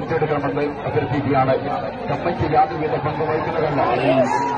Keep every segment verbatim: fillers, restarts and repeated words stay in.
ഏറ്റെടുക്കണമെന്ന് അഭ്യർത്ഥിക്കുകയാണ്. കമ്മിറ്റി യാതൊരുവിധ പങ്ക് വഹിക്കുന്നതല്ല.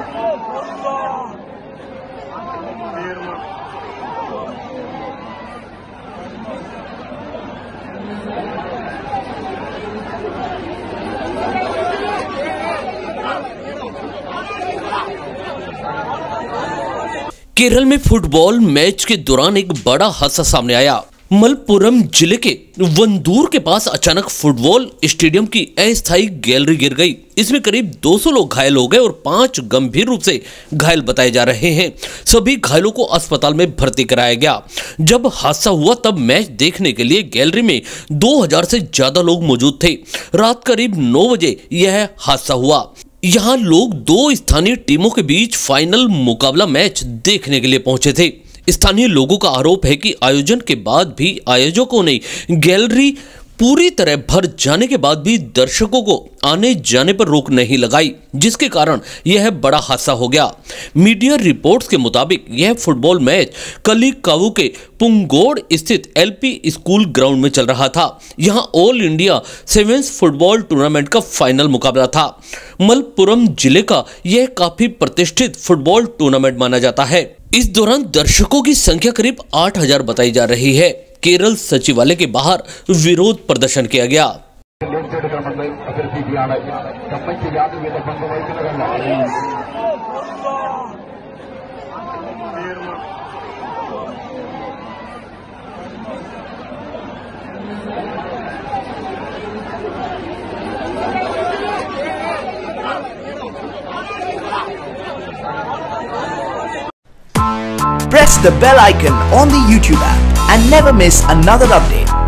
केरल में फुटबॉल मैच के दौरान एक बड़ा हादसा सामने आया। मलप्पुरम जिले के वंदूर के पास अचानक फुटबॉल स्टेडियम की अस्थायी गैलरी गिर गई। इसमें करीब दो सौ लोग घायल हो गए और पांच गंभीर रूप से घायल बताए जा रहे हैं। सभी घायलों को अस्पताल में भर्ती कराया गया। जब हादसा हुआ तब मैच देखने के लिए गैलरी में दो हज़ार से ज्यादा लोग मौजूद थे। रात करीब नौ बजे यह हादसा हुआ। यहाँ लोग दो स्थानीय टीमों के बीच फाइनल मुकाबला मैच देखने के लिए पहुंचे थे। स्थानीय लोगों का आरोप है कि आयोजन के बाद भी आयोजकों ने गैलरी पूरी तरह भर जाने के बाद भी दर्शकों को आने जाने पर रोक नहीं लगाई, जिसके कारण यह बड़ा हादसा हो गया। मीडिया रिपोर्ट्स के मुताबिक यह फुटबॉल मैच कलिकावु के पुंगोड़ स्थित एलपी स्कूल ग्राउंड में चल रहा था। यहां all India sevens football tournament का फाइनल मुकाबला था। मलप्पुरम जिले का यह काफी प्रतिष्ठित फुटबॉल टूर्नामेंट माना जाता है। इस दौरान दर्शकों की संख्या करीब आठ हजार बताई जा रही है। केरल सचिवालय के बाहर विरोध प्रदर्शन किया गया। Press the bell icon on the YouTube app and never miss another update.